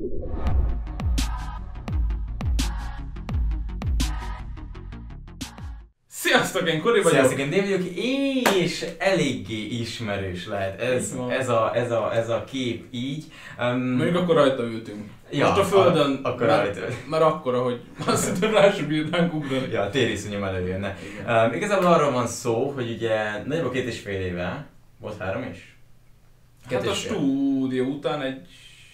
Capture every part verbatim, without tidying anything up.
Sziasztok, én Kori vagyok. Sziasztok, én Dave vagyok, és eléggé ismerős lehet ez, ez, a, ez, a, ez a kép így. Um, Mondjuk akkor rajta ültünk. Ja, most a földön, a, akkor mert, mert, mert akkora, hogy azt hiszem rá sem bírnánk ugrani. Ja, a tériszonyom előjönne. Um, igazából arról van szó, hogy ugye nagyjából két és fél éve, volt három is? Hát a stúdió után egy...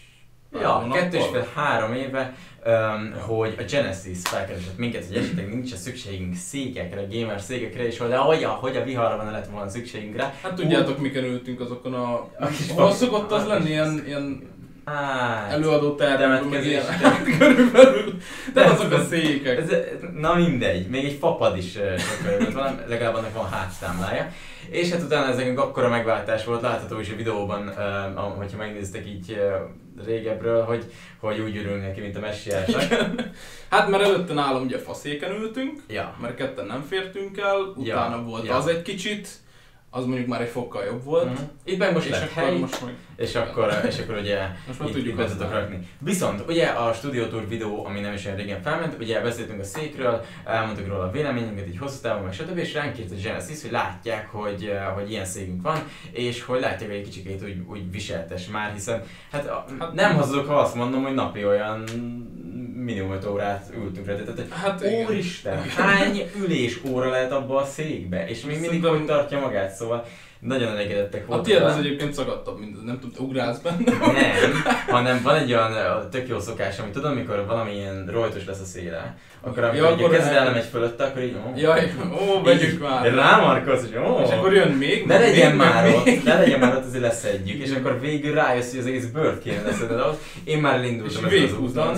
Ja, kettő és fél, három éve, um, hogy a Genesis felkeresett minket, hogy esetleg nincs szükségünk székekre, gamer székekre, és hogy hogy a, hogy a viharban lett volna szükségünk rá. Hát tudjátok, miken ültünk azokon a... a hol szokott az lenni ilyen, ilyen hát, előadó tervekben, meg ilyen körülbelül. De azok a székek. Ez, na mindegy, még egy fapad is sokkal van, legalább annak van hátszámlája. És hát utána ez nekünk akkora megváltás volt, látható is a videóban, uh, hogyha megnéztek így uh, régebről, hogy, hogy úgy ürülünk neki, mint a messiásnak. Hát mert előtte nálam ugye faszéken ültünk, ja. Mert ketten nem fértünk el, utána ja. volt ja. az egy kicsit, az mondjuk már egy fokkal jobb volt. Mm-hmm. Itt meg most és lett hely, most meg... és, akkor, és akkor ugye most már itt, tudjuk itt be tudok rakni. Viszont ugye a Studio Tour videó, ami nem is olyan régen felment, ugye beszéltünk a székről, elmondtuk róla a véleményünket, így hosszú távon, meg stb. És ránk írt a Genesis, hogy látják, hogy, hogy ilyen székünk van, és hogy látják, hogy egy kicsikét úgy, úgy viseltes már, hiszen hát, hát nem hazudok, ha azt mondom, hogy napi olyan minimum öt órát ültünk rá, tehát hát úristen, hány ülés óra lehet abba a székbe, és még mindig hogy tartja magát, szóval nagyon elégedettek voltak. A tiéd az egyébként szagadtabb, mint nem tudom, ugrálsz benne? Nem, hanem van egy olyan tök jó szokás, amit tudom, amikor valamilyen rojtos lesz a széle, akkor amikor ja, a kezed elmegy fölötte, akkor így ó, jaj, ó, vegyük már! Rámarkolsz, hogy ó, és akkor jön még, ne még, legyen még, már még, ott, még. ne legyen már ott, azért leszedjük, és akkor végül rájössz, hogy az egész bőrt kéne leszedned ahhoz. Én már elindultam ezen az úton.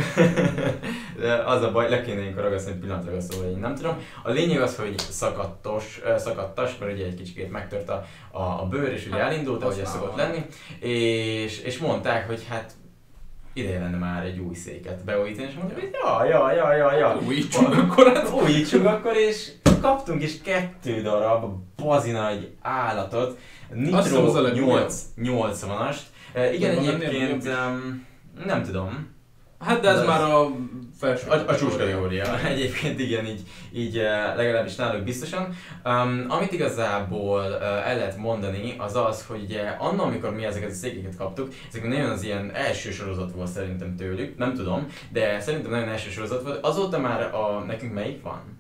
Az a baj, le kéne ilyenkor ragasztani, egy pillanatra ragasztó, vagy én nem tudom. A lényeg az, hogy szakadtos, szakadtas, mert ugye egy kicsikét megtört a, a, a bőr, és ugye hát, elindult, ahogy ez szokott lenni, és, és mondták, hogy hát ideje lenne már egy új széket beújítani, és mondtam, hogy ja, ja, ja, ja, ja. Újítsuk akkor, hát újítsuk akkor, és kaptunk is kettő darab bazinagy állatot, Nitro nyolcvanast. Uh, igen, egyébként um, nem tudom. Hát de ez de már a felső A, a csúcskategória. Egyébként igen, így, így legalábbis náluk biztosan. Um, amit igazából uh, el lehet mondani, az az, hogy ugye annak, amikor mi ezeket a székeket kaptuk, ezek nagyon az ilyen első sorozat volt szerintem tőlük, nem tudom, de szerintem nagyon első sorozat volt. Azóta már a, nekünk melyik van?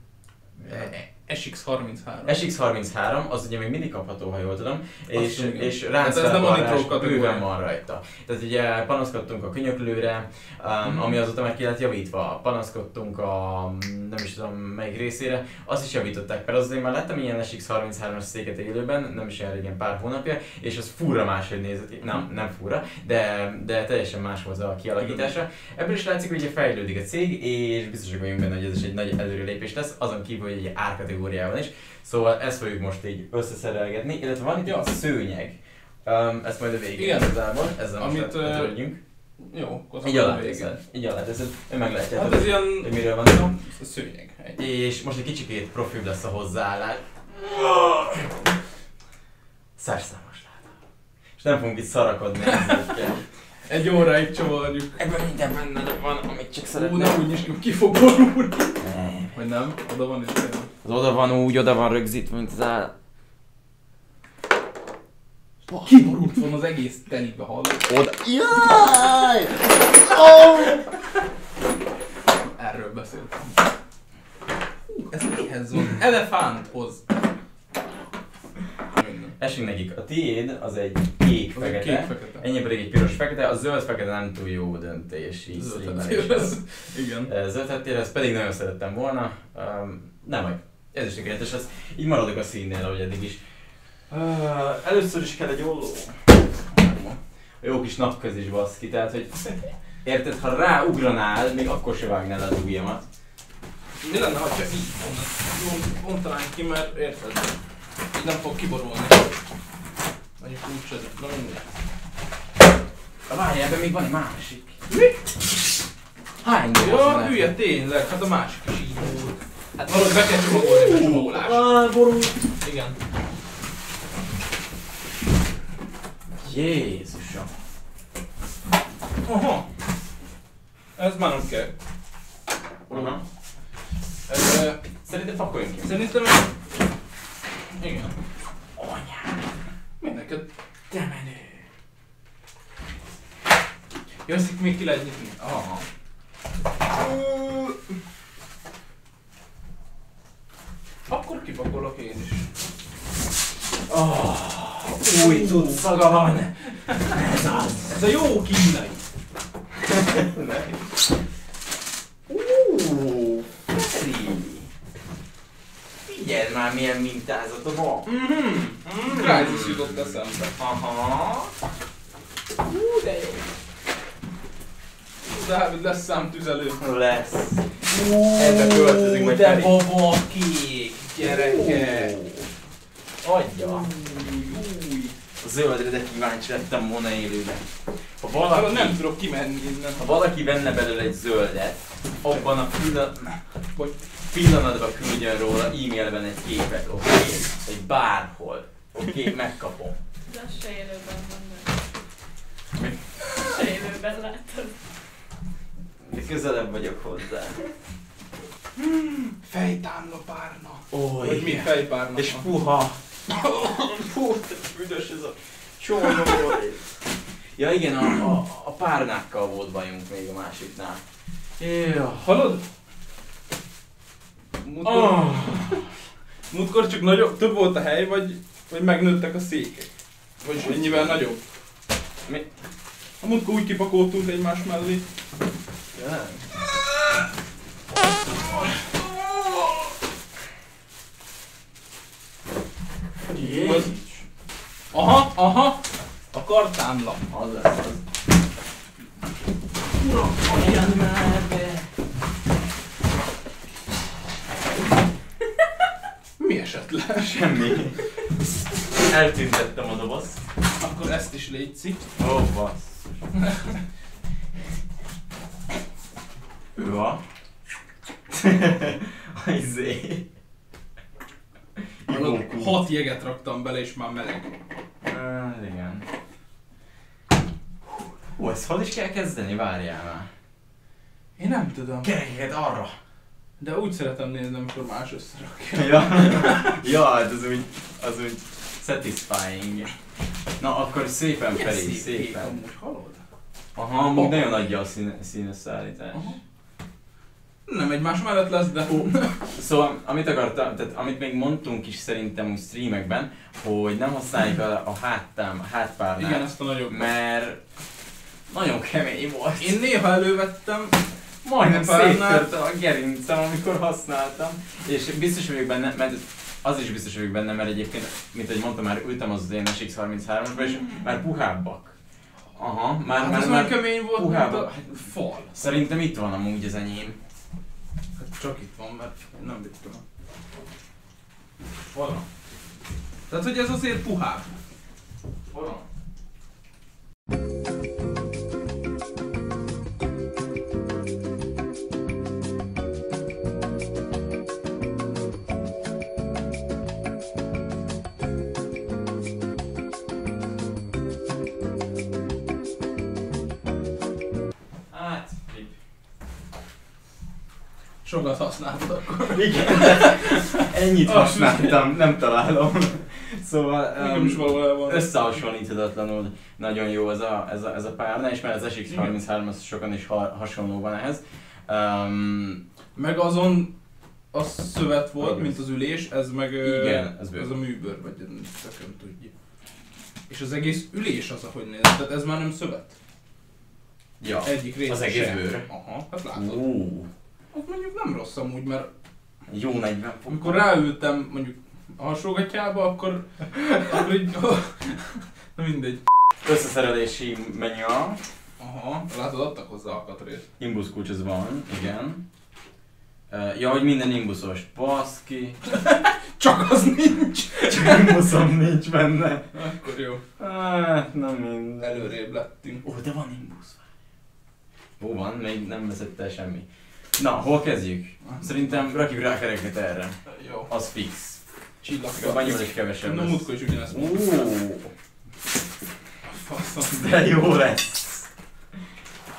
es iksz harminchárom. es iksz harminchárom, az ugye még mindig kapható, ha jól tudom, és, és ráncfelvarrás bőven van rajta. Tehát ugye panaszkodtunk a könyöklőre, um, mm. ami azóta meg ki lett javítva, panaszkodtunk a nem is tudom melyik részére, azt is javították, mert azért már lettem ilyen es iksz harminchármas széket élőben, nem is olyan régen, pár hónapja, és az furra máshogy nézett ki, nem, nem furra, de, de teljesen más volt a kialakítása. Ebből is látszik, hogy ugye fejlődik a cég, és biztosak vagyunk benne, hogy ez is egy nagy előrelépés lesz, azon kívül, hogy egy árkategóriában is. Szóval ezt fogjuk most így összeszerelgetni, illetve van itt ja. egy szőnyeg. Um, ezt majd a végén igazából, ezzel most letörődjünk. Jó, így alá teszed, így alá teszed, ő meglátjátok, hát ez ilyen... hogy miről van szó. Ez a szőnyeg. És most egy kicsikét profibb lesz a hozzáállás. Szerszámos látom. És nem fogunk itt szarakodni ezekkel. Egy óráig csavarjuk. Ebben minden benne van, amit csak szeretnék. Ú, nem úgy is ki fog borulni. Nem. Vagy nem? Oda van is. Az oda van úgy, oda van rögzítve, mint az áll. Kiborult van az egész telibe, hallod? Oda. Jaj! Oh! Erről beszéltem. Hú, ez mihez van? Elefánthoz. Esünk nekik. A tiéd az egy kék-fekete, ennyi pedig egy piros-fekete, a zöld-fekete nem túl jó döntés így színveléshez. Igen. Zöldhettél, ezt pedig nagyon szerettem volna. Um, nem vagy. Ez is tökéletes lesz. Így maradok a színnél, ahogy eddig is. Uh, először is kell egy olló. A jó kis napközis baszki, tehát hogy érted, ha ráugranál, még akkor se vágnál le az ujjamat. Mi lenne, ha így mondanánk ki, mert érted? Így nem fog kiborulni. Mondjuk úgy sem, na mindegy. Várjál, ebben még van egy másik. Mi? Hány doboz van? Ja, hülye, tényleg, hát a másik is így borul. Hát valahogy be kell csomagolni, a csomagolás. Ah, borul. Igen. Jézusom. Aha. Ez már nem kell. Aha. Uh, Szerintem pakoljunk ki. Szerintem... Igen. Anyám. Mi neked? Te menő. Jó, ezt itt még ki lehet nyitni. Aha. Akkor kipakolok én is. Oh, új cucc szaga van. Ez az. Ez a jó kínai. Uuuuh, Feri! Figyeld már milyen mintázata van! Mhm. Crysis jutott eszembe. Aha! Hú, de jó! Dávid lesz számtüzelő. Lesz! Ebbe költözünk majd de Feri. babakék, gyerekek! Adja! Új. A zöldre de kíváncsi lettem volna élőben. Ha Valaki... valaki, Nem tudok kimenni innen. ha valaki venne belőle egy zöldet, abban a pillanat, Hogy pillanatban küldjön róla e-mailben egy képet, oké? Okay? Egy bárhol. Oké, okay? Megkapom. De azt se élőben van. Mi? Se élőben látod. De közelebb vagyok hozzá. fejtámla párna. Ó, Vagy mi fejpárna. És puha. Fú, büdös ez a csónyom volt. Ja igen, a, a, a párnákkal volt bajunk még a másiknál. Jaj. Hallod? Múltkor, Oh. múltkor csak nagyobb, több volt a hely, vagy, vagy megnőttek a székek? Vagyis ennyivel nagyobb? Mi? A múltkor úgy kipakoltunk egymás mellé. Ja. Az... Aha, aha! A kartámla. Az lesz az. Uram, olyan már be! Mi esett le? Semmi. Eltüntettem a dobozt. Akkor ezt is létszik. Ó, oh, basszus. Hűha. Izé. Hallod, hat jeget raktam bele és már meleg. Uh, igen. Hú, ezt hol is kell kezdeni? Várjál már. Én nem tudom. Kerekeket arra. De úgy szeretem nézni, amikor más összerakja. Ja, ja, hát az úgy, az úgy satisfying. Na akkor szépen Milyen felé, szép kék szépen. amúgy, hallod? Aha, amúgy nagyon adja a szín, színesszállítás. Aha. Nem egymás mellett lesz, de... Szóval, amit akartam, tehát amit még mondtunk is szerintem úgy streamekben, hogy nem használjuk a, a háttám, a hátpárnát, Igen, ezt a nagyobb. mert nagyon kemény volt. Én néha elővettem, Majdnem a párnát. széttörte a gerincem, amikor használtam. És biztos vagyok benne, mert az is biztos vagyok benne, mert egyébként, mint ahogy mondtam, már ültem az én es iksz harminchárom-asba, és már puhábbak. Aha, már, hát már, az már már kemény volt, mint puhábbak. a fal. Szerintem itt van amúgy az enyém. Hát csak itt van, mert én nem vittem. Vala. Tehát, hogy ez azért puhább. Vala. Hát, rip. Sokat használtad akkor. Igen, ennyit használtam, nem találom. Szóval Nekem is um, valahol el van. összehasonlíthatatlanul nagyon jó ez a, ez a, ez a párna, és mert az es iksz harminchárom az sokan is ha, hasonló van ehhez. Um, Meg azon a szövet volt, Igen. mint az ülés, ez meg ö, Igen, ez bőr. ez a műbőr, vagy tököm tudja. És az egész ülés az, ahogy néz, tehát ez már nem szövet. ja, Egyik része az egész sem. bőr. Aha, hát látod. Ú, Az mondjuk nem rossz amúgy, mert jó negyven fok. amikor ráültem mondjuk a hasongatyába, akkor, akkor így, na mindegy. Összeszerelési menu, Aha, látod, adtak hozzá alkatrészt. Imbus kulcs az van, igen. Uh, ja, hogy minden imbuszos, baszki. Csak az nincs! Csak imbuszom nincs benne. Akkor jó, Hát, na minden. előrébb lettünk. Ó, de van imbusz. Ó, van, még nem vezette el semmi. Na, hol kezdjük? Szerintem rakjuk rá kereket erre. Jó, Az fix. csillaggal. Annyival is kevesebb Na, lesz. múltkor is ugyanezt Ó, mondtam. Faszom. de jó lesz.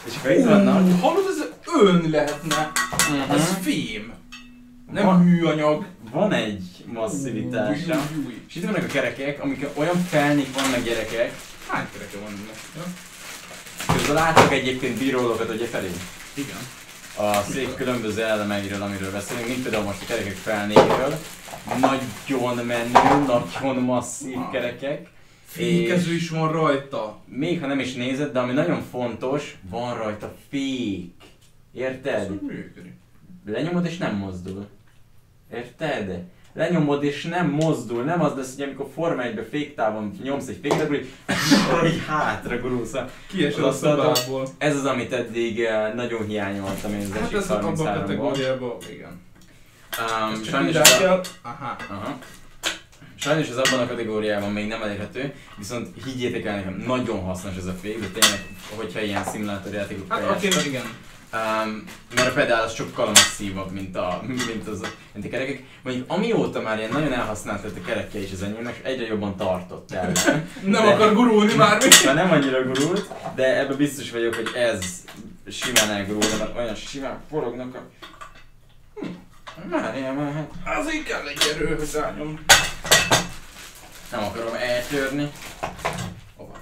És akkor itt vannak. Hallod, ez ölni lehetne. Uh-huh. Ez fém. Nem Van- műanyag. Van egy masszivitása. Új, új, új. És itt vannak a kerekek, amik olyan felnik vannak gyerekek. Hány kereke van ennek? Ja? Közben láttak egyébként bírólokat, ugye felé? Igen. A szék különböző elemeiről, amiről beszélünk, mint például most a kerekek felnékről. Nagyon menő, nagyon masszív kerekek. Fékező is van rajta. Még ha nem is nézed, de ami nagyon fontos, van rajta fék. Érted? Ez úgy működik. Lenyomod és nem mozdul. Érted? Lenyomod és nem mozdul. Nem az lesz, hogy amikor Forma egybe féktávon nyomsz egy féket, akkor így, így hátra gurulsz. Kiesel a szobából. Ez az, amit eddig eh, nagyon hiányoltam én az Hát es iksz ez abban a harminchárom-ból. kategóriában, igen. Um, Ezt csak sajnos, így ez rá a, kell. Aha. aha. sajnos ez abban a kategóriában még nem elérhető, viszont higgyétek el nekem, nagyon hasznos ez a fék, de tényleg, hogyha ilyen szimulátorjátékokkal Hát játszol. oké, igen. Um, mert a pedál az sokkal masszívabb, mint a, mint, az, mint a kerekek. Mondjuk amióta már ilyen nagyon elhasznált lett a kerekje és az enyémnek, és egyre jobban tartott el. Nem De- akar gurulni már mi? Már nem annyira gurult, de ebben biztos vagyok, hogy ez simán elgurul, mert olyan simán forognak a... Hm, már ilyen mehet. Azért kell egy erő, hogy rányom. Nem akarom eltörni. Hova?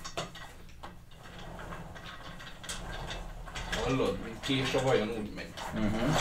Hallod, mint kés a vajon úgy megy. Uh-huh.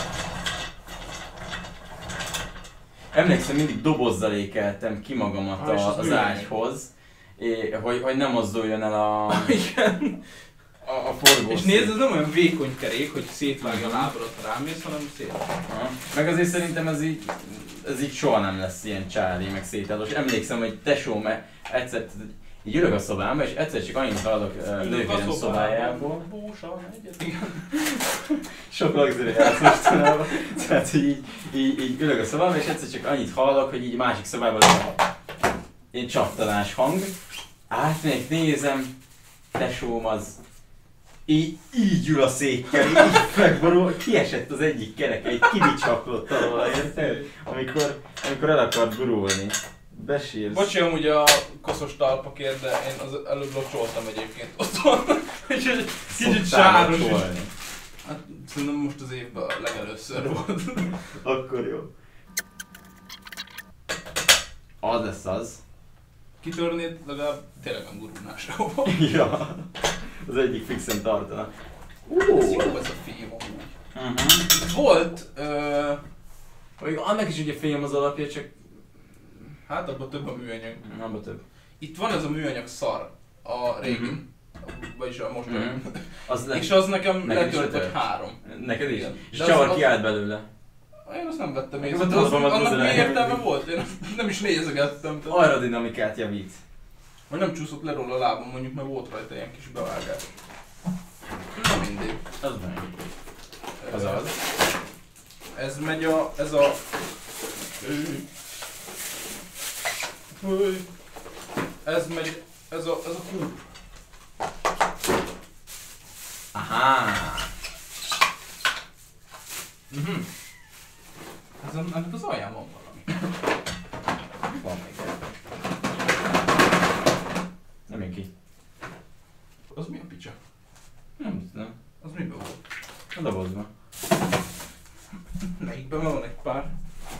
Emlékszem, mindig dobozzal ékeltem ki magamat Ah, és a, az az műanyag. ágyhoz, é, hogy, hogy nem mozduljon el a, Igen. a, a forgó. És nézd, ez nem olyan vékony kerék, hogy szétvágja a lábadat, ha rámész, hanem szét. Aha. Meg azért szerintem ez így, ez így soha nem lesz ilyen csári, meg szétállós. Emlékszem, hogy tesóm egyszer így ülök a szobámba, és egyszer csak annyit hallok uh, nővérem szobájából. Bósa, egyet, igen. Sok luxuriát mostanában. Tehát hogy így, így, így ülök a szobámba, és egyszer csak annyit hallok, hogy így másik szobában a ilyen csattanás hang. Átmegyek, nézem, tesóm az így, így ül a székkel, így megborul, kiesett az egyik kereke, így kibicsaklott alól, érted? Amikor, amikor el akart gurulni. Besírsz. Bocsi, amúgy a koszos talpakért, de én az előbb locsoltam egyébként otthon. Úgyhogy kicsit Szoktál sáros is. locsolni? Hát szerintem most az évben legelőször volt. Akkor jó. Az lesz az. Kitörnéd, legalább tényleg nem gurulnál sehova. Ja. Az egyik fixen tartana. Ez jó ez a film amúgy. Uh-huh. Volt, ö, Mondjuk annak is ugye film az alapja, csak hát abban több a műanyag. abba több. Itt van ez a műanyag szar, a régi, Mhm. vagyis a most. Mhm. Az le... És az nekem Neked is letölt vagy letört? három. Neked is? Igen. És De az- csavar az- kiállt belőle. Én azt nem vettem Nekem észre, ott az, az van, annak az mi az értelme elég. volt? Én azt nem is nézegettem. tehát- Aerodinamikát javít. Vagy nem csúszott le róla a lábam, mondjuk, mert volt rajta ilyen kis bevágás. Na mindegy. Az meg. Az az. Ez megy a... ez a... Húj. Ez megy... ez a... ez a kúp. Aha. Mhm. Ez a, ennek az alján van valami. Van még egy. Nem jön ki. Az mi a picsa? Nem tudom. Az miben volt? A dobozban. Melyikben van egy pár?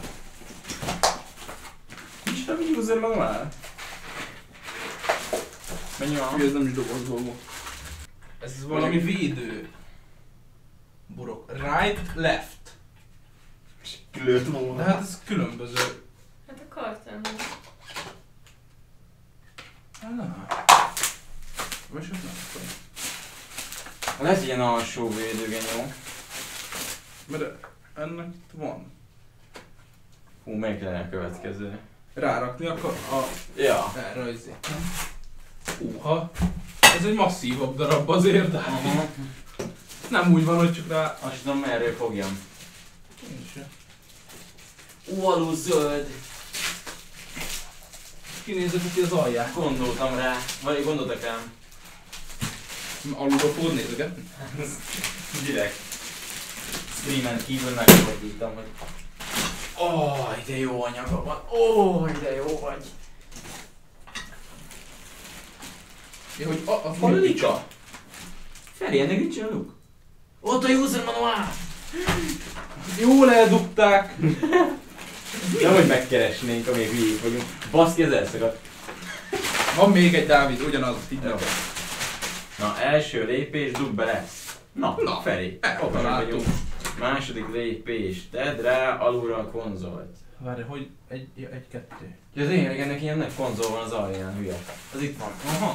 Nincs nem user manuál? Mennyi van? Ez nem is dobozból volt. Ez valami védő. Burok. Right, left. Lőtt De volna. hát ez különböző. Hát a karton. Ah. Most ez nem tudom. Lesz ilyen alsó védőgenyó. Mert ennek itt van. Hú, melyik lenne a következő? Rárakni akkor a... Ja. erre az izét. Húha. Ez egy masszívabb darab azért, de Aha. nem úgy van, hogy csak rá... Azt tudom, merről fogjam. Én se. Ó, alul zöld. Kinézegeti az alját. Gondoltam rá. Vagy gondoltak rám. Alulra fogod nézegetni? Direkt. Streamen kívül megfordítom, hogy... Ó, oh, de jó anyaga van. Ó, oh, de jó vagy. Ja, hogy a, a falika? Feri, ennek nincs olyan luk? Ott a user manuál! Jól eldugták! Nehogy megkeresnénk, amíg hülyék vagyunk. Baszki, ez elszakadt. Van még egy Dávid, ugyanaz, így Jó. neked. Na, első lépés, dugd bele. Na, Na, Feri, eltaláltuk. okosak vagyunk. Második lépés, tedd rá alulra a konzolt. Várj, hogy egy, ja, egy, kettő. Ja, tényleg ennek ilyen nagy konzol van az alján, hülye. Az itt van. Aha.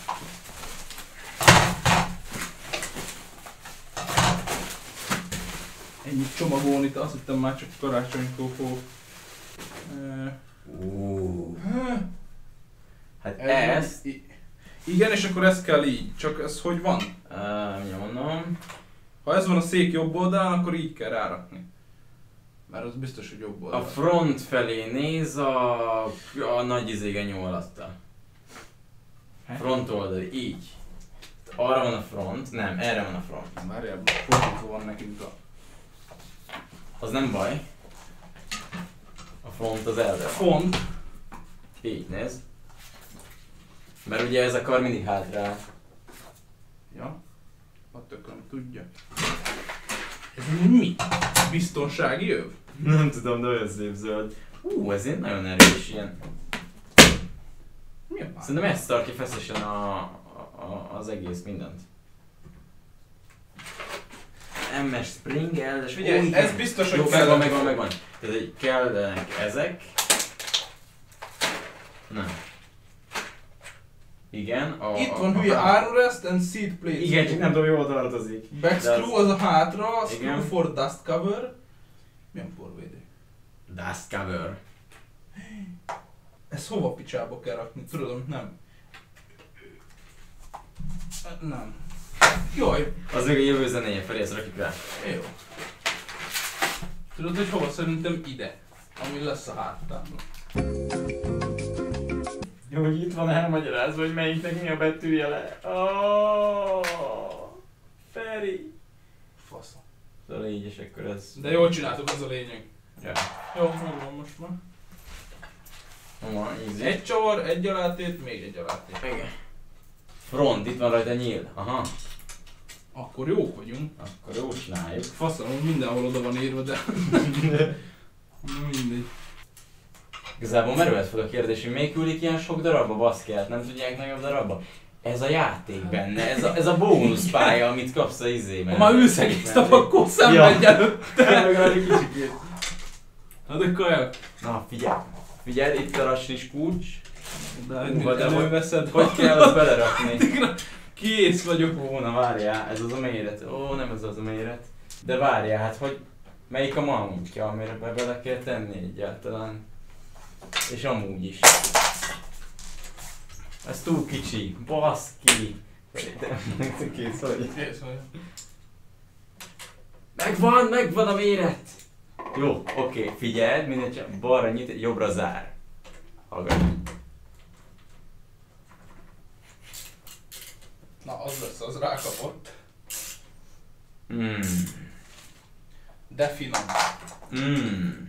Ennyit csomagolni, itt azt hittem már csak karácsonykor fog. Uh. Hát Ez... ezt... i- Igen, és akkor ez kell így. Csak ez hogy van? Uh, nyomom. Ha ez van a szék jobb oldalán, akkor így kell rárakni. Mert az biztos, hogy jobb A oldalán. front felé néz a, a nagy izégen nyom alatta. Front oldali, így. Arra van a front, nem, erre van a front. Várjál, fordítva van nekünk a... Az nem baj. A front az erre van. Font. Így néz. Mert ugye ez a kar mindig hátrál. Ja. A tököm tudja. Ez mi? Biztonsági öv? Nem tudom, de olyan szép zöld. Ú, ez egy nagyon erős ilyen. Mi a bár? Szerintem ezt tart ki feszesen a, a, a, az egész mindent. em es Spring L, és Figyelj, igen. ez biztos, hogy jó, kell. megvan, megvan, megvan. Tehát így kellenek ezek. Nem. Igen, a... Itt a, van a, hülye a, armrest and seat plate. igen, csak nem tudom, jól tartozik. Backscrew az a hátra, screw Igen. for dust cover. Milyen porvédő? Dust cover. Ez hova picsába kell rakni? Tudod, amit nem? Nem. Jaj, Az még a jövő zenéje felé, ezt rakjuk rá. jó. Tudod, hogy hova? Szerintem ide. Ami lesz a háttában. Jó, hogy itt van elmagyarázva, hogy melyiknek mi a betűjele. Oh, Feri. Faszom. Szóval így, és akkor ez... De jól csináltuk, az a lényeg. Ja. Jó, megvan most már. Van, easy. Egy csavar, egy alátét, még egy alátét. Igen. Front, itt van rajta nyíl. Aha. Akkor jók vagyunk. Akkor jó csináljuk. Faszom, hogy mindenhol oda van írva, de... Mindegy. Igazából merülhet fel a kérdés, hogy még küldik ilyen sok darabba, baszki, hát nem tudják nagyobb darabba? Ez a játék benne, ez a, ez a bónuszpálya, amit kapsz a izében. Ha már ülsz egész nap, akkor szenvedj előtte! Legalább egy kicsikét. Na de kajak. Na figyelj, figyelj, itt a rassis kulcs. De Hú, de hogy- előveszed. Hogy kell azt belerakni? Kész vagyok. Ó, na várjál, ez az a méret. Ó, nem ez az a méret. De várjál, hát hogy melyik a mamutja, amire be bele kell tenni egyáltalán. És amúgy is. Ez túl kicsi. Baszki. Kész vagy. Kész vagyok. Megvan, megvan a méret! Jó, oké, figyeld, mindegy csak balra nyit, jobbra zár. Hallgass. Na az lesz, az rákapott. Mm. De finom. Mm.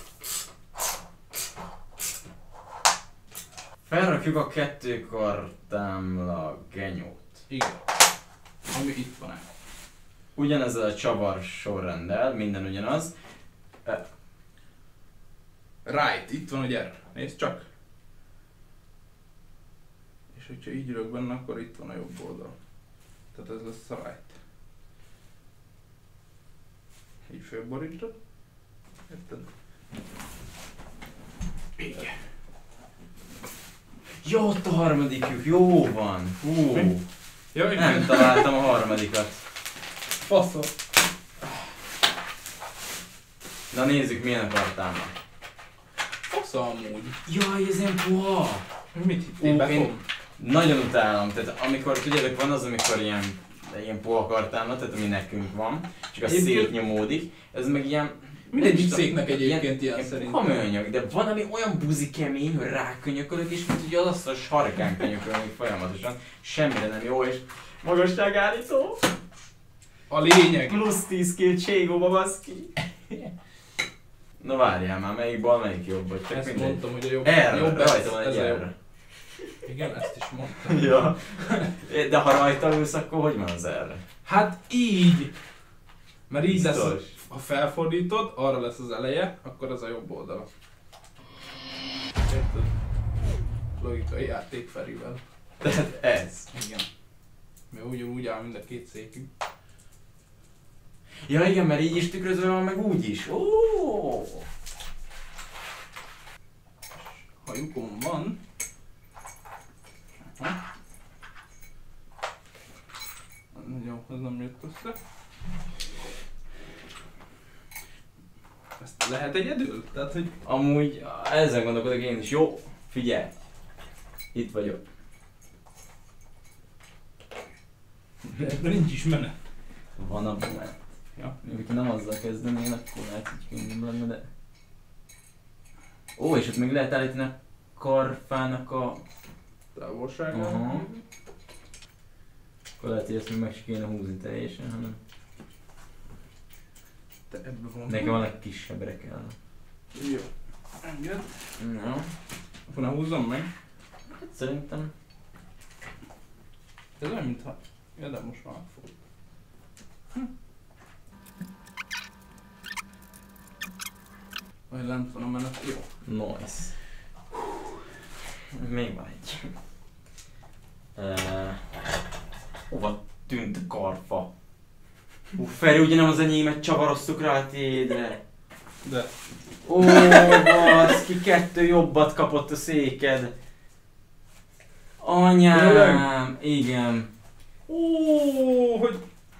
Felrakjuk a kettőkartámla genyót. Igen. Ami itt van. Ugyanezzel a csavar sorrenddel, minden ugyanaz. Right, itt van a gyere. Nézd csak. És hogyha így ülök benne, akkor itt van a jobb oldal. Tehát ez lesz a right. Így fölborítod. Érted? Igen. Jó, ott a harmadikjuk, jó van. Hú. Ja, Nem találtam a harmadikat. Faszom. Na nézzük, milyen akartál. Faszom amúgy. Jaj, ez ilyen puha. Mit hittél? Ú, Befog? én nagyon utálom, tehát amikor tudjátok van az, amikor ilyen, ilyen puha kartámla, tehát ami nekünk van, csak az Egyébként- szétnyomódik, ez meg ilyen... Mindegyik nem is széknek tudom, egyébként ilyen ilyen szerintem. műanyag, de van, ami olyan buzi kemény, hogy rákönyökölök, és mint ugye az azt a sarkán könyökölni folyamatosan, semmire nem jó, és magasságállító, A lényeg. plusz tíz két ségóba baszki. Na várjál már, melyik bal, melyik jobb, vagy csak Ezt mindegy. mondtam, hogy a jobb. Erre, jobb rajta van ez egy a jobb. erre. Igen, ezt is mondtam. Ja. De ha rajta ülsz, akkor hogy van az erre? Hát így. Mert így lesz, Biztos. ha felfordítod, arra lesz az eleje, akkor az a jobb oldala. Érted? Logikai játék Ferivel. Tehát ez. Igen. Mert ugyanúgy áll mind a két székünk. Ja igen, mert így is tükrözve van, meg úgy is. Ó. Ha lyukom van... Aha. Jó, ez nem jött össze. Ezt lehet egyedül? Tehát, hogy... Amúgy ezen gondolkodok én is. Jó, figyelj. Itt vagyok. De ebben nincs is menet. Van a menet. Ja. Még hogyha nem azzal kezdeném, akkor lehet, hogy könnyebb lenne, de... Ó, és ott még lehet állítani a karfának a... Távolsága. Aha. Akkor lehet, hogy ezt még meg se kéne húzni teljesen, hanem... Te ebben van. Nekem a legkisebbre kell. Jó. Enged. No. Akkor ne húzzam meg. Hát szerintem... Ez olyan, mintha... Ja, de most már fog. Hm. Vagy lent van a menet. Jó. Nice. Még van egy. Uh, hova tűnt a karfa? Hú, Feri, ugye nem az enyémet csavaroztuk rá a tiédre. De. Ó, baszki, kettő jobbat kapott a széked. Anyám, igen. Ó, hogy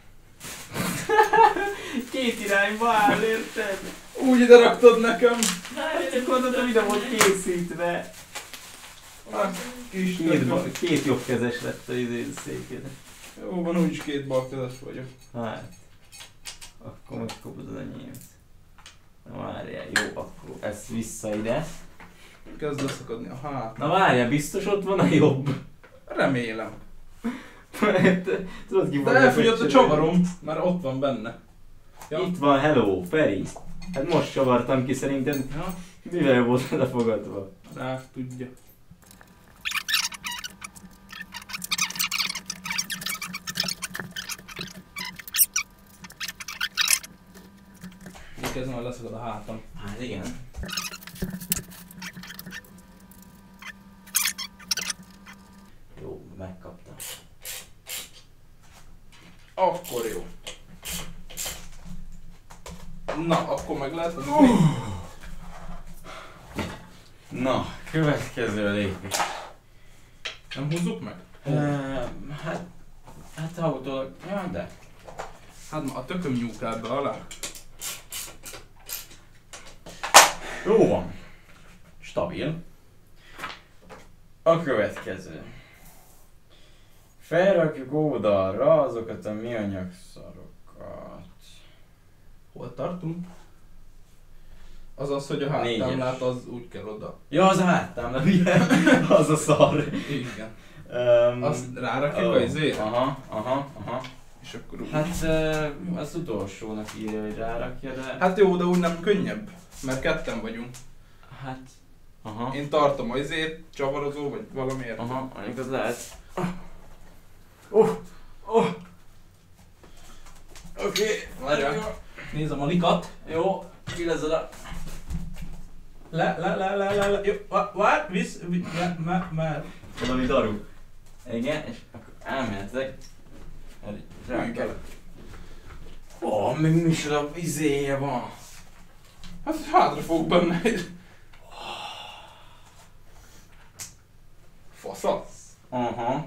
Két irányba áll, érted? úgy ide raktad nekem. Csak gondoltam, ide volt készítve. Ah, kis Két, nekem. ba- két jobbkezes lett a izé széked. Jó, van úgyis két balkezes vagyok. Hát. Akkor megkapod az enyémet. Na várjál, jó, akkor ezt vissza ide. Kezd leszakadni a hát. Na várjál, biztos ott van a jobb. Remélem. Tudod ki De elfogyott a csavarom, mert ott van benne. Ja. Itt van, hello, Feri. Hát most csavartam ki, szerinted Ja. mivel volt lefogadva? Rá tudja. Így kezdem, hogy leszakad a hátam. Hát igen. Jó, megkaptam. Akkor jó. Na, akkor meg lehet, hogy... Na, következő lépés. Nem húzzuk meg? Ehm, hát, hát ha utólag, ja, de. Hát ma a tököm nyúkál be alá. Jó van. Stabil. A következő. Felrakjuk oldalra azokat a műanyag szarokat. Hol tartunk? Az az, hogy a Négyes. háttámlát az úgy kell oda. Ja, az a háttámla, ugye? Az a szar. Igen. Um, Azt rárakjuk oh, a izére? Aha, aha, aha. És akkor úgy. Hát uh, az utolsónak írja, hogy rárakja, de... Hát jó, de úgy nem könnyebb. Mert ketten vagyunk. Hát... Aha. Én tartom a izét, csavarozó vagy valamiért. Aha, mondjuk az lehet. Oh, oh. Oké, okay, Várjál. Nézem a likat. jó, ki lesz oda? Le, le, le, le, le, le. Jó, vá- várj, visz, visz, me, me, me. Valami daru. Igen, és akkor elmehetek. Ülj bele. Ó, oh, még micsoda izéje van. Hát hátra fog benne egy... Faszasz. Aha.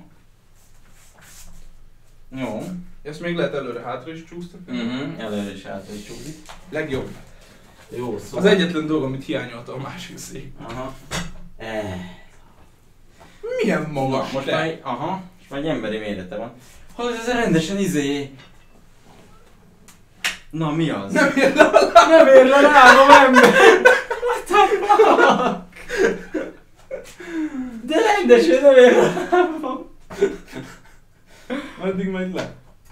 Jó. Ezt még lehet előre-hátra is csúsztatni. Mhm, előre is hátra is csúszik. Legjobb. Jó, szóval... Az egyetlen dolog, amit hiányolta a másik szék. Aha. Eh. Milyen magas Most te? már, egy- aha, most már egy emberi mérete van. Hallod, ez rendesen izé... Na mi az? Nem ér le alá. Nem ér le lábam, ember! What the fuck? De rendesen nem ér le lábam! Meddig megy le?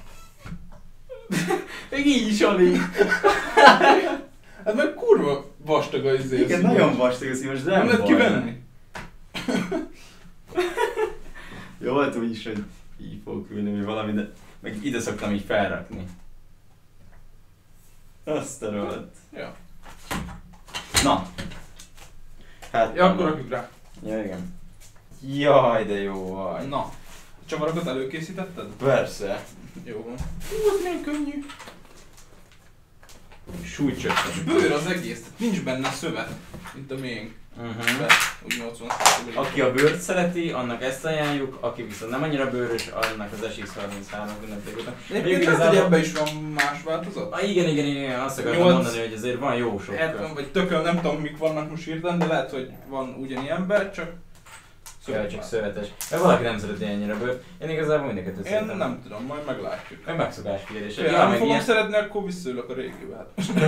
Még így is alig. Hát meg kurva vastag a izé. Igen, nagyon vastag a szíves, de nem, Nem lehet baj. kivenni? Jó, hát úgy is, hogy így fogok ülni, vagy valami, de meg ide szoktam így felrakni. Azt a rohadt. Ja. Na. Hát... Ja, akkor rakjuk rá. Ja, igen. Jaj, de jó vagy. Na. A csavarokat előkészítetted? Persze. Jó van. Hú, ez milyen könnyű. Súlycsökkentő. És bőr az egész, tehát nincs benne szövet, mint a miénk. Uh-huh. De úgy nyolcvan százalék. Aki a bőrt szereti, annak ezt ajánljuk, aki viszont nem annyira bőrös, annak az es iksz harminchárom ünneplék után. Egyébként lehet, hogy ebben is van más változat? Ah, igen, igen, igen, azt akartam nyolc mondani, hogy azért van jó sok. hetven vagy tököl, nem tudom mik vannak most hirtelen, de lehet, hogy van ugyanilyenben, csak Jaj, csak szövetes. De valaki nem szereti ennyire bőrt. Én igazából mindeket Én szeretem. nem tudom, majd meglátjuk. Meg megszokás kérdés. Ha Ja, nem meg fogom ilyen... szeretni, akkor visszaülök a régibe.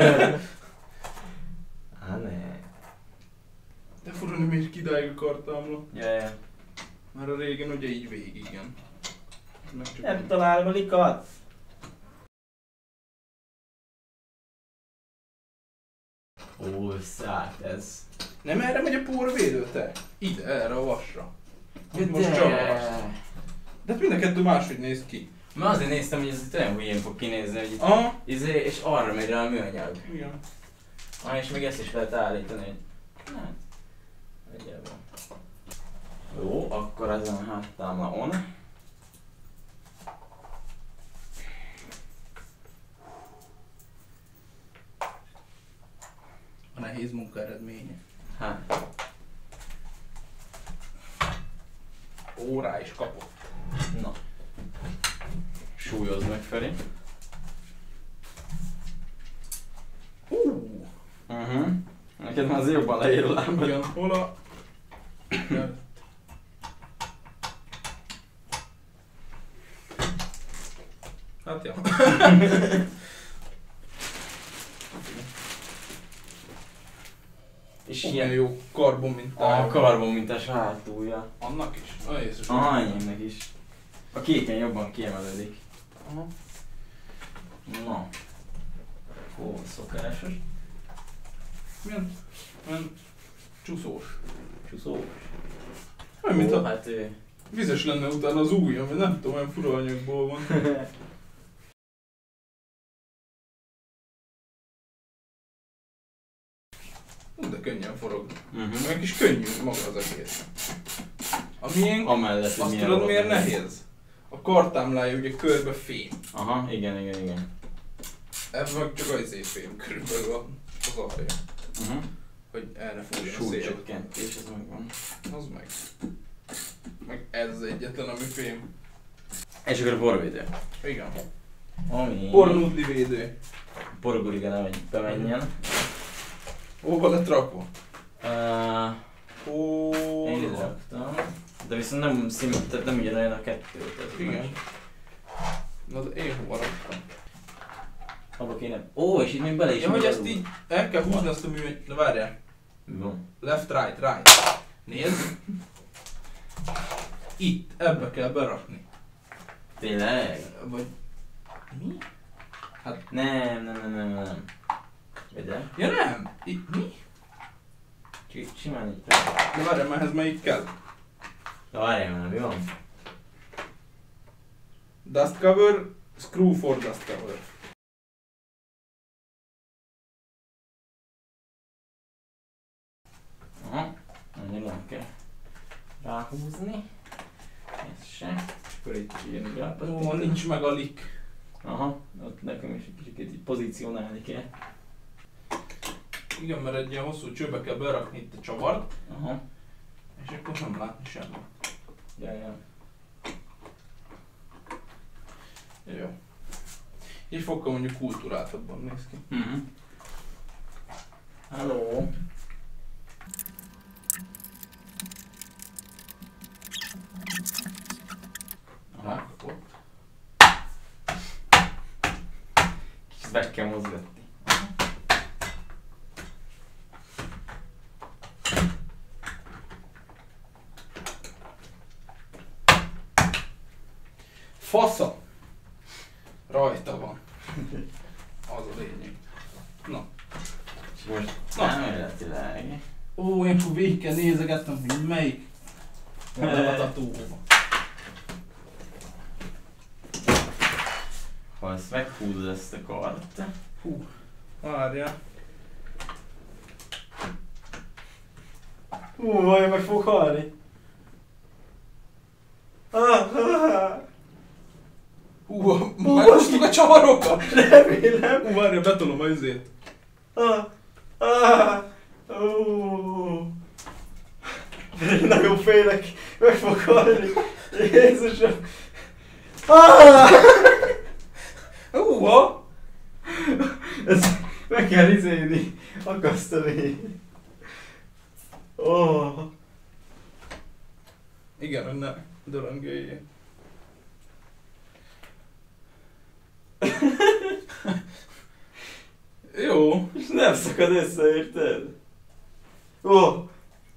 Á, ne. De fura, nem ér kidáig akartam. Ja, ja. Már a régen ugye így végig, igen. Meg csak Nem találom a likat. Ó, szállt ez. Nem erre megy a porvédő, te? Ide, erre a vasra. Ja, Most de. csavarast. De hát mind a kettő máshogy néz ki. Már azért néztem, hogy ez itt olyan hülyén fog kinézni, hogy itt Aha. izé, és arra megy rá a műanyag. Igen. Ah, és még ezt is lehet állítani, hogy... Hát... Nagyjából. Jó, akkor ezen a háttámlaon. A nehéz munka eredménye. Hát. Ó, rá is kapott. Na. Súlyozd meg felé. Hú! Uh-huh. Neked már azért jobban leér a lábad. Ugyan, hol a... Hát ja. És Ilyen ilyen jó karbon mintája. a karbonmintás hátulja. Annak is? A Jézus. Ah, enyémnek is. A kéken jobban kiemelődik. Aha. Na. Ó, szokásos. Milyen? Milyen csúszós. Csúszós. Nem, mint Ó, a hát ő... vizes lenne utána az ujjam, vagy nem tudom, olyan fura anyagból van. Hú, de könnyen forog. Uh-huh. Meg is könnyű maga az egész. A miénk, Amellett, hogy azt milyen tudod rohadt miért nehéz? A kartámlája ugye körbe fém. Aha, igen, igen, igen. Ebben meg csak az fém körülbelül a- az alja. Uh-huh. Hogy el ne fújjon a szél. Súlycsökkentés, ez megvan. Az meg. Meg ez az egyetlen, ami fém. És akkor a porvédő. Igen. Ami... Pornudli védő. Porguriga nem egy bemenjen. Hova lett rakva? Uh, Ó, én ide raktam. De viszont nem szimmet, tehát nem ugyanolyan a kettő. Tehát igen. Na de én hova raktam? Abba kéne... Ó, és itt még bele is Ja, hogy megy ezt alul. így el kell húzni azt a mű... Na várjál. Mi van? Left, right, right. Nézd. Itt, ebbe kell berakni. Tényleg? Vagy... Mi? Nem, nem, nem, nem, nem. Vegye? Ja nem! Itt mi? Csak itt simán így. De várjál, mert ehhez melyik kell? Na várjál már, mi van? Dust cover, screw for dust cover. Aha. Annyira nem kell ráhúzni. Ez se. És akkor itt ilyen Ó, grápot. nincs meg a lik. Aha, ott nekem is egy kicsit így pozícionálni kell. Igen, mert egy ilyen hosszú csőbe kell berakni itt a csavart, Aha. és akkor nem látni semmit. Ja, ja. Jó. Így fokkal mondjuk kultúráltabban néz ki. Mhm. Halló. Aha. Rákapott. Kicsit meg kell mozgatni. Fasza! Rajta van. Az a lényeg. Na. És most Na. elméletileg. Ó, én fog végig kell nézegetnem, hogy melyik van a tatóba. Ha ezt meghúzod ezt a kart. Hú. Várjál. Hú, vajon meg fog halni? Ah, ah, Hú, meghoztuk a csavarokat! remélem. Hú, várjál, betolom a izét. Ah, ah, ó. Én nagyon félek, meg fog halni. Jézusom. Ah! Húha! Ez meg kell izélni, akasztani. Oh. Igen, hogy ne döröngöljél. Jó. És nem szakad össze, érted? Ó! Oh.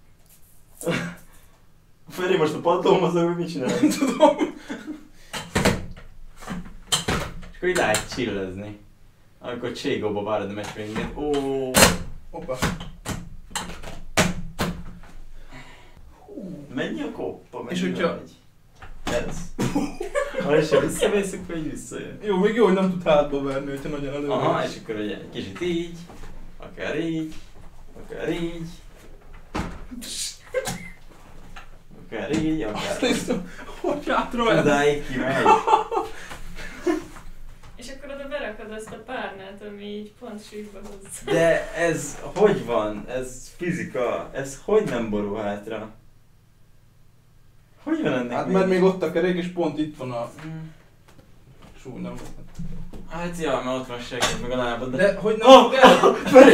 Feri, most a padlón mozog, hogy mit csinál? Nem tudom. És akkor így lehet chillezni. Amikor Cségóba várod a meccsvégét. Ó! Hoppá. Mennyi a koppa? És hogyha- Ez. Ha és ha visszamész, akkor így visszajön. Jó, még jó, hogy nem tud hátba verni, hogyha nagyon előre. Aha, és akkor ugye egy kicsit így, akár így, akár így. Akár így, Azt akár így. néztem, hogy hátra megy. Odáig kimegy. És akkor oda berakod azt a párnát, ami így pont sírba hozza. De ez hogy van? Ez fizika. Ez hogy nem borul hátra? Hogy van ennek Hát mert még ott a kerék, és pont itt van a Hmm. súly, nem volt. Hát ja, mert ott van segít meg a lábad, de... De hogy nem Oh! fog el...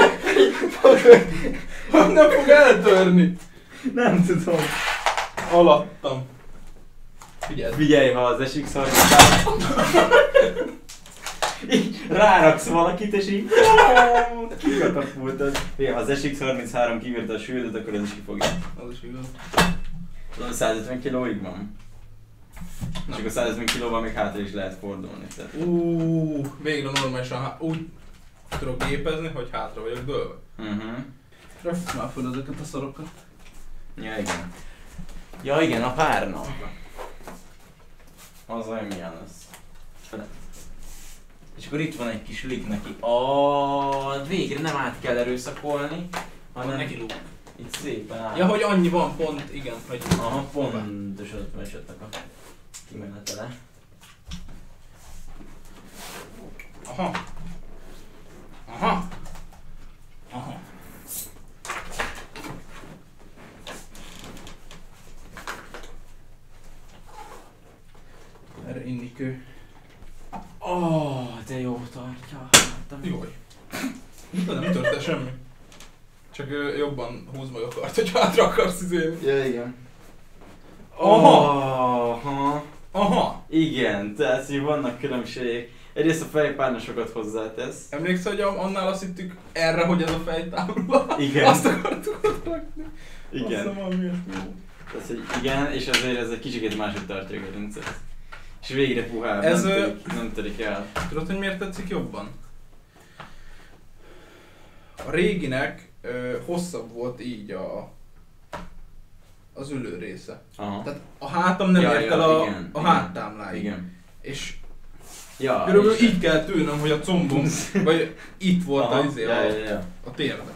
Hogy nem fog eltörni? Nem tudom. Alattam. Figyelj. Figyelj, ha az esik szar, így ráraksz valakit, és így kikatapultad. Ha az es iksz harminchárom kivírta a sűrűt, akkor ez is kifogja. Az is igaz. Tudom, százötven kilóig van. És akkor százötven kilóval még hátra is lehet fordulni. Tehát. Uuuuh, végre normálisan há- úgy tudok gépezni, hogy hátra vagyok dőlve. Uh-huh. Röfsz már föl ezeket a szarokat. Ja igen. Ja igen, a párna. Az olyan milyen lesz. És akkor itt van egy kis lik neki. Ah, végre nem át kell erőszakolni, hanem Neki lúg. itt szépen át. Ja, hogy annyi van pont, igen, hogy... Aha, pontosan ott van esetleg a kimenetele. Aha. Aha. Aha. Erre inni kő. Oh, de jó tartja. Jaj. De nem tört el semmi. Csak ö, jobban húz meg a kart, hogy hátra akarsz izélni. Ja, igen. Aha. Aha. Aha. Igen, tehát így vannak különbségek. Egyrészt a fejpárna sokat hozzátesz. Emlékszel, hogy annál azt hittük erre, hogy ez a fejtábla? Igen. Azt akartuk ott rakni. Azt Igen. hiszem, valami ilyesmi volt. Tehát, hogy igen, és azért ez egy kicsit máshogy tartja a gerincet. És végre puhább, Ez, nem, ö- törik, nem törik el. Tudod, hogy miért tetszik jobban? A réginek ö, hosszabb volt így a az ülő része. Aha. Tehát a hátam nem Ja, ért ja, el a, igen, a igen, háttámláig. Igen. És Ja, körülbelül és- így kell tűnöm, hogy a combom, vagy itt volt Aha, a, izé, ja, a, ja, ja. a térdem.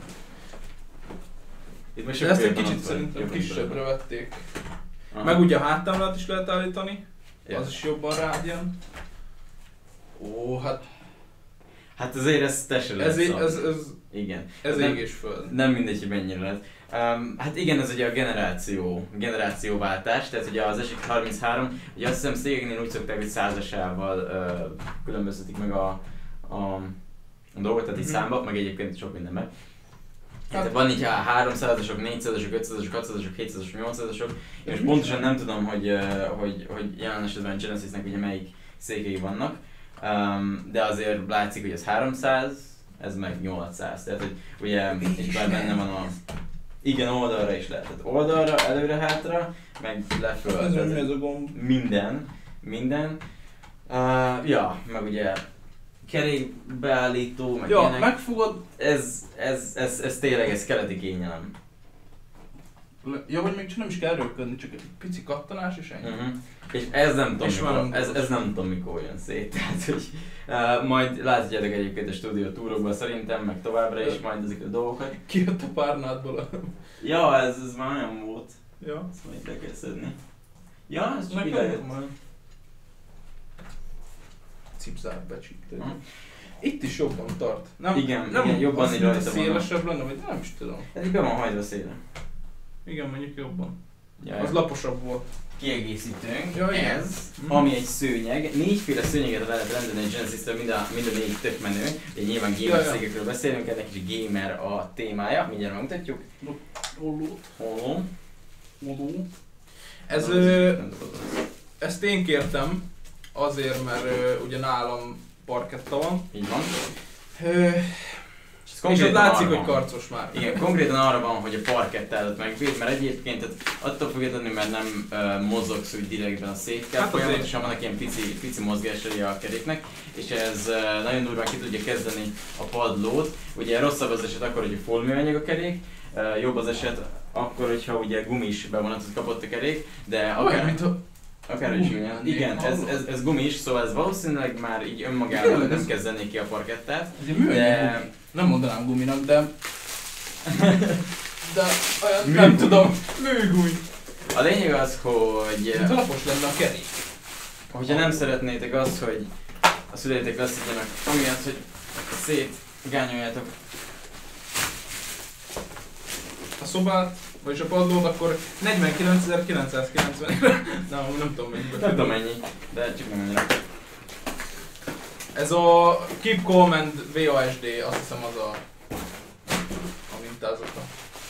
Itt most De ezt egy jobban kicsit ott vagy, szerintem jobban kisebbre belőle. vették. Aha. Meg ugye a háttámlát is lehet állítani, Ja. az is jobban rád jön. Ó, hát Hát azért ez te se ez, lesz ez, a- ez, ez, Igen. ez nem, ég és föld. nem mindegy, hogy mennyire lesz. Um, hát igen, ez ugye a generáció, generációváltás, tehát ugye az es iksz harminchárom, ugye azt hiszem szégeknél úgy szokták, hogy százasával uh, különböztetik meg a, a, a dolgot, tehát így Mhm. számba, meg egyébként sok mindenben. Hát- Hát van így a háromszázasok, négyszázasok, ötszázasok, hatszázasok, hétszázasok, nyolcszázasok. Én most pontosan nem tudom, hogy, uh, hogy, hogy jelen esetben Genesisnek ugye melyik székei vannak, um, de azért látszik, hogy ez háromszáz, ez meg nyolcszáz, tehát hogy ugye és bár benne van a... Igen, oldalra is lehet, tehát oldalra, előre-hátra, meg leföl, Ez tehát mi ez a gomb? minden, minden. Uh, ja, meg ugye kerékbeállító, meg Ja, ilyenek. megfogod, Ez, ez, ez, ez tényleg, ez keleti kényelem. Ja, vagy még csak nem is kell röködni, csak egy pici kattanás és ennyi. Uh-huh. És ez nem tudom, És mikor, ez, ez nem tudom mikor jön szét, tehát hogy uh, majd látjátok egyébként a stúdió túrokban szerintem, meg továbbra is majd ezek a dolgokat. Kijött a párnádból. Ja, ez, ez már olyan volt. Ja. Ezt majd le kell szedni. Ja, ez csak Nekem idejött. már cipzár becsípted. Hm. Itt is jobban tart. Nem, Igen, nem, igen, jobban azt, így mint rajta a van. szélesebb lenne, vagy nem is tudom. Ez így be van hajtva széle. Igen, mondjuk jobban. Ja, Az laposabb volt. kiegészítőnk, Ja, igen. ez, Mhm. ami egy szőnyeg. Négyféle szőnyeget lehet rendelni a Genesis-től, mind a, mind a négy tök menő. Ugye nyilván gamer Ja, ja. székekről beszélünk, ennek is gamer a témája, mindjárt megmutatjuk. Ollót. Hol? Olló. Ez, Nem, ö, nem tudom. ezt én kértem, azért, mert ö, ugye nálam parketta van. Így van. Ö, És ez és ott látszik, arra hogy van. karcos már. Igen, konkrétan arra van, hogy a parkettádat megbírt, mert egyébként tehát attól függetlenül, mert nem uh, mozogsz úgy direktben a székkel, Hát azért. folyamatosan vannak ilyen pici, pici mozgásai a keréknek, és ez uh, nagyon durván ki tudja kezdeni a padlót. Ugye rosszabb az eset akkor, hogy full műanyag a kerék, uh, jobb az eset akkor, hogyha ugye gumis bevonatot kapott a kerék, de Olyan, akár, mint a... akár is Gumi igen. lennék, Igen, ez, hallod? ez, ez gumis, szóval ez valószínűleg már így önmagában Tényleg, nem ez- kezdené ki a parkettát, Ez egy műanyag de... gumi. Nem mondanám guminak, de... De olyan, Műgumi. nem tudom, műgumi. A lényeg az, hogy... Mint lapos lenne a kerék. Hogyha nem szeretnétek azt, hogy a szüleitek veszítjenek, amiatt, hogy szét gányoljátok. A szobát, vagyis a padlót, akkor negyvenkilencezer-kilencszázkilencven. Nem, nem tudom mennyibe. Nem tudom mennyi, de csak nem annyira. Ez a Keep Calm and vé á es dé, azt hiszem az a, a mintázata.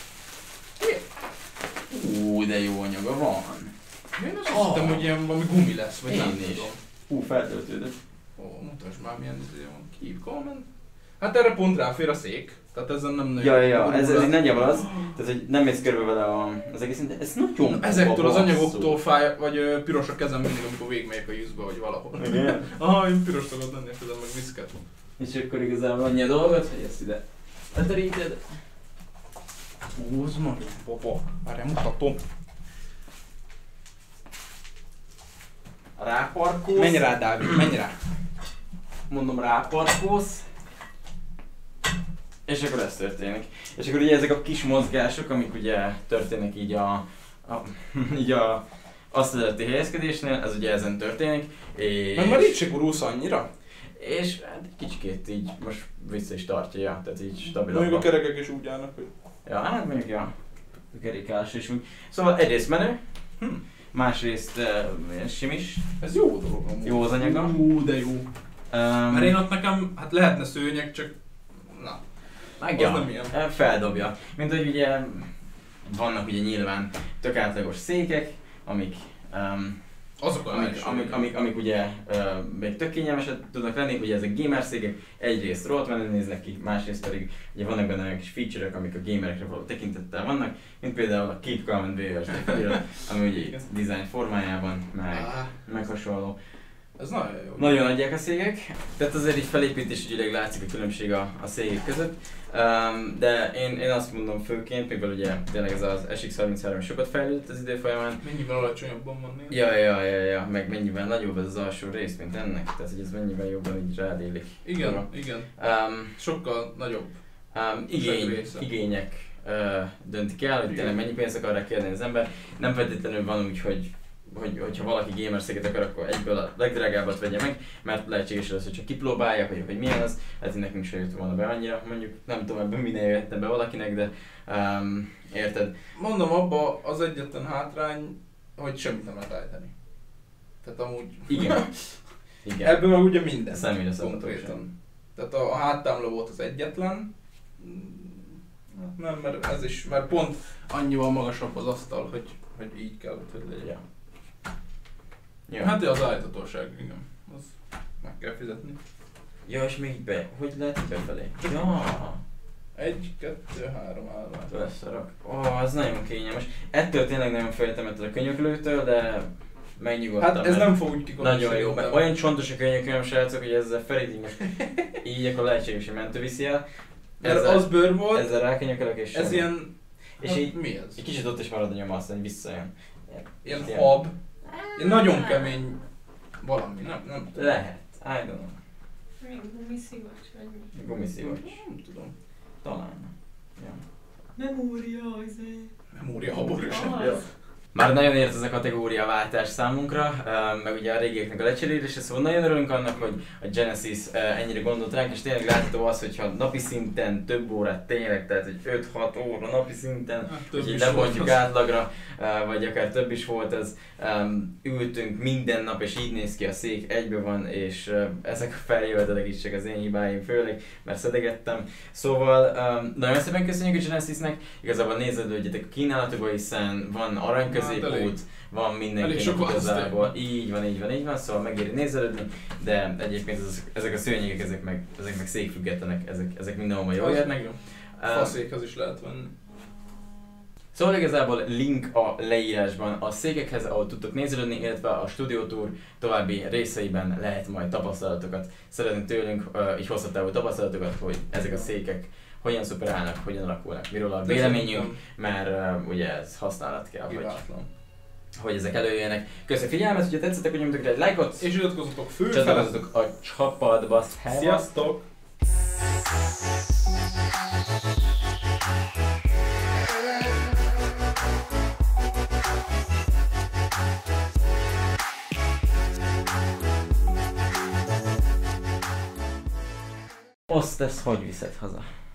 Ú, de jó anyaga van. Én azt Ah. hittem, hogy ilyen valami gumi lesz, vagy Én nem is. tudom. Hú, feltöltődött. Ó, mutasd már milyen izé van. Keep Calm and... Hát erre pont ráfér a szék, tehát ezen nem nagyon... Ja, ja, ja, ez, ez borul így le. nagyjából az, tehát hogy nem mész körbe vele a, az egész, de ez nagyon Ezektől az basszú. anyagoktól fáj, vagy ö, piros a kezem mindig, amikor végigmegyek a juszba, vagy valahol. Igen. Ah, én piros szokott lenni a kezem, meg viszket. És akkor igazából annyi a dolgot, hogy ezt ide leteríted. Ó, ez nagyon baba. Várjál, mutatom. Ráparkolsz. Menj rá, Dávid, menj rá. Mondom, ráparkolsz. És akkor ez történik. És akkor ugye ezek a kis mozgások, amik ugye történnek így a, a, így a asztalati helyezkedésnél, ez ugye ezen történik. És, Meg már így se gurulsz annyira. és hát egy kicsikét így most vissza is tartja, ja, tehát így Mondjuk a stabilabb. kerekek is úgy állnak, hogy... Ja, hát mondjuk ja, a kerékálás is úgy. Szóval egyrészt menő, Hm. másrészt uh, ilyen simis, Ez jó dolog amúgy. jó az anyaga. Ú, de jó. Um, Mert én ott nekem, hát lehetne szőnyeg, csak... Na, Meg az ja, nem ilyen. eh, feldobja. Mint hogy ugye vannak ugye nyilván tök átlagos székek, amik, um, Azok a amik, amik, amik, amik ugye uh, még tök kényelmesek tudnak lenni, ugye ezek gamer székek, egyrészt rohadt menően néznek ki, másrészt pedig ugye vannak benne olyan kis feature-ök, amik a gamerekre való tekintettel vannak, mint például a Keep Calm and vé á es dé felirat, ami ugye itt design formájában, meg, Ah, meg hasonló. ez nagyon jó. Nagyon adják a szégek, tehát azért így felépítésügyileg látszik a különbség a, a szégek között. Um, de én, én azt mondom főként, mivel ugye tényleg ez az es iksz harminchárom sokat fejlődött az idő folyamán. Mennyivel alacsonyabban van néha. Ja, ja, ja, ja, meg mennyivel nagyobb ez az alsó rész, mint ennek, tehát hogy ez mennyivel jobban így rádélik. Igen, arra. igen. Um, Sokkal nagyobb. um, igény, része. igények uh, döntik el, hogy tényleg mennyi pénzt akar rá kérni az ember. Nem feltétlenül van úgy, hogy hogy, hogyha valaki gamer széket akar, akkor egyből a legdrágábbat vegye meg, mert lehetséges az, hogy csak kipróbálja, hogy, hogy milyen az, hát így nekünk sem jött volna be annyira, mondjuk nem tudom ebben minél jöhetne be valakinek, de um, érted? Mondom, abba az egyetlen hátrány, hogy semmit nem lehet állítani. Tehát amúgy... Igen. Igen. Ebből meg ugye minden. Személyre szabható Konkrétan. Tehát a, a háttámla volt az egyetlen. Nem, mert ez is, mert pont annyival magasabb az asztal, hogy, hogy így kellett, hogy legyen. Ja. Ja. Hát az állíthatóság, igen. Az meg kell fizetni. Ja, és még be, hogy lehet befelé? Ja. Egy, kettő, három állvány. Leszarak. Ó, oh, az nagyon kényelmes. Ettől tényleg nagyon féltem ettől a könyöklőtől, de megnyugodtam. Hát ez mert nem fog úgy kikodni. nagyon jó, mert olyan csontos a könyökölyöm, srácok, hogy ezzel Ferit így most így akkor lehetséges, hogy mentő viszi el. Mert Ezzel, az bőr volt, ezzel rákönyökölök és ez semmi. ilyen És Hát így mi ez? egy kicsit ott is marad a nyoma, aztán így visszajön. Ilyen Ilyen- hab. Ilyen nagyon kemény valami, nem, nem tudom. Lehet, I don't know. Mi gumiszivacs vagy mi? Gumiszivacs. Nem tudom. Talán. Ja. Memória, izé. Memória haborús. Az. Már nagyon ért ez a kategóriaváltás számunkra, uh, meg ugye a régieknek a lecserélése, szóval nagyon örülünk annak, hogy a Genesis uh, ennyire gondolt ránk, és tényleg látható az, hogyha napi szinten több órát tényleg, tehát hogy öt-hat óra napi szinten, Hát, több hogy így is lebontjuk volt az. átlagra, uh, vagy akár több is volt ez, um, ültünk minden nap, és így néz ki a szék, egybe van, és uh, ezek a feljövetelek is csak az én hibáim főleg, mert szedegettem. Szóval um, nagyon szépen köszönjük a Genesisnek, igazából nézelődjetek a kínálatokba, hiszen van aranyközépút, elég- van elég mindenkinek sok igazából, így van, így van, így van, szóval megéri nézelődni, de egyébként ez, ezek a szőnyegek, ezek meg, ezek meg székfüggetlenek, ezek, ezek mindenhol jól Az járnak. igen. Um, Faszékhez is lehet venni. Szóval igazából link a leírásban a székekhez, ahol tudtok nézelődni, illetve a Studio Tour további részeiben lehet majd tapasztalatokat szeretni tőlünk, uh, így hosszú távú tapasztalatokat, hogy ezek a székek hogyan szuperálnak, hogyan alakulnak, miről a véleményünk, mert uh, ugye ez használat kell, hogy, Hibátlan. hogy ezek előjönnek. Köszönöm a figyelmet, hogyha tetszettek, hogy nyomjatok rá egy lájkot, És iratkozzatok főfele. csatlakozzatok a csapatba. Sziasztok! Azt ezt hogy viszed haza?